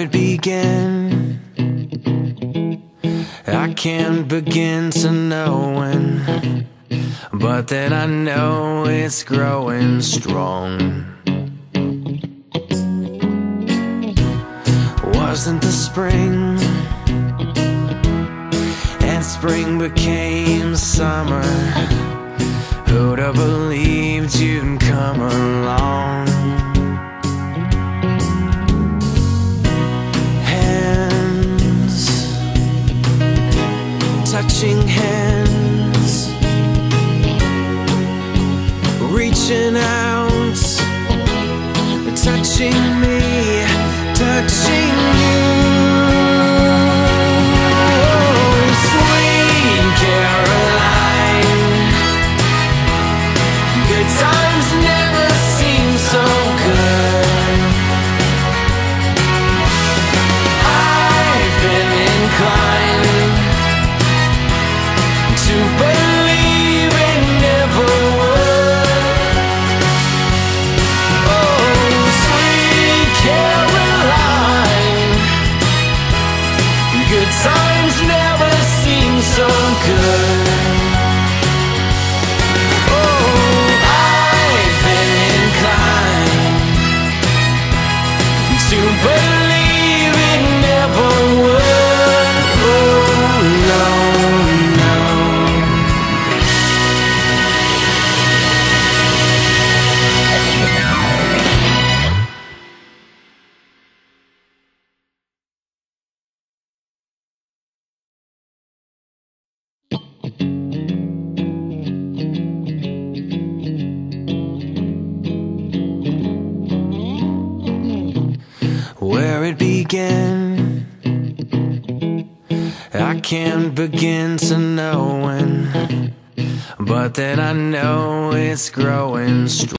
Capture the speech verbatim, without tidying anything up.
it began, I can't begin to know when, but then I know it's growing strong. Wasn't the spring, and spring became summer. Who'd have believed you'd come along? Hands, touching hands, reaching out, touching me, touching you. Sweet Caroline, good times never seem so good. I've been inclined to believe it never would. Oh, sweet Caroline, good times never seem so good. To believe it never would. Oh, no, no. Where it began, I can't begin to know when, but then I know it's growing strong.